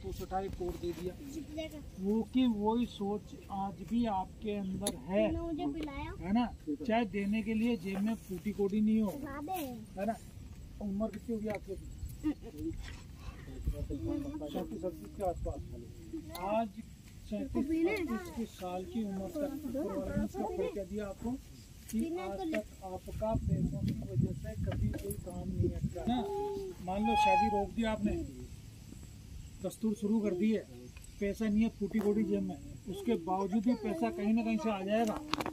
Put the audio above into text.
उठाई कोड दे दिया। वो कि वही सोच आज भी आपके अंदर है ना। चाहे देने के लिए जेब में फूटी कोटी नहीं हो, है ना। उम्र कितनी होगी आपकी? 37 के आसपास। आज 37 साल की उम्र तक क्या दिया आपको कि आज तक आपका पैसों की वजह से कभी कोई काम नहीं अटका ना। मान लो शादी रोक दी आपने, दस्तूर शुरू कर दी है, पैसा नहीं है, फूटी कोटी जेब में, उसके बावजूद भी पैसा कहीं ना कहीं से आ जाएगा।